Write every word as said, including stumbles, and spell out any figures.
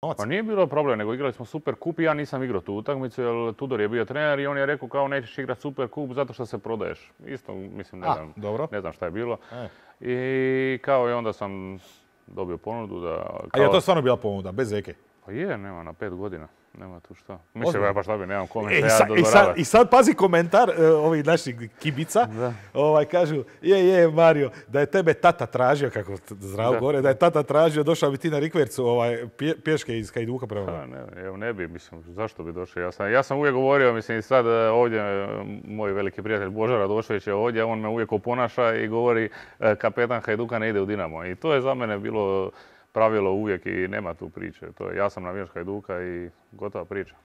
novac? Pa nije bilo problem, nego igrali smo Super kup i ja nisam igrao tu utakmicu, jer Tudor je bio trener i on je rekao kao nećeš igrati Super kup zato što se prodaješ. Isto, mislim, ne, A, znam, dobro. ne znam šta je bilo. E. I kao i onda sam dobio ponudu da... A Kao... je to stvarno bila ponuda, bez zeke? Pa je, nema, na pet godina. Nema tu šta. Mislim, ja pa šta bi, nemam kome E, se i, ja sa, i, sad, dodvoravati. I sad pazi komentar uh, ovih naših kibica. Da. Ovaj, kažu, je, je, Mario, da je tebe tata tražio, kako zdravo Da. gore, da je tata tražio, došao bi ti na rikvercu ovaj, pje, pješke iz Hajduka prema. Pa, ne, evo ne bi, mislim, zašto bi došao? Ja sam, ja sam uvijek govorio, mislim, i sad e, ovdje e, moj veliki prijatelj Božo Radošević je ovdje, on me uvijek oponaša i govori e, kapetan Hajduka ne ide u Dinamo. I to je za mene bilo pravilo uvijek i nema tu priče. To je, ja sam navijač Hajduka i gotova priča.